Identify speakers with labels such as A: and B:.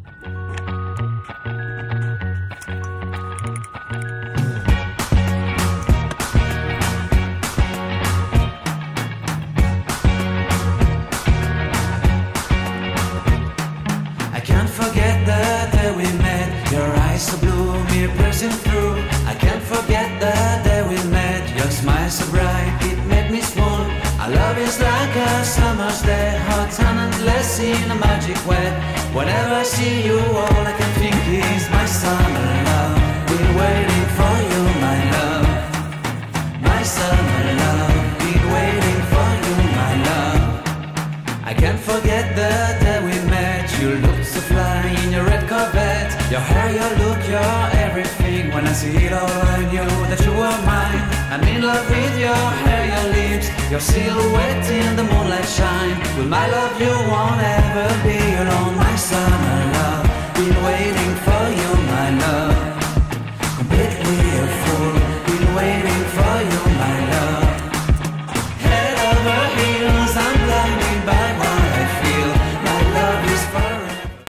A: I can't forget the day we met. Your eyes so blue, me piercing through. I can't forget the day we met. Your smile so bright, it made me swoon. Our love is like a summer's day, hot and endless in a magic way. Whenever I see you, all I can think is my summer love. Been waiting for you, my love. My summer love. Been waiting for you, my love. I can't forget the day we met. You looked so fly in your red Corvette. Your hair, your look, your everything. When I see it all, I knew that you were mine. I'm in love with your hair, your lips, your silhouette in the moonlight shine. With my love you won't ever be alone, my summer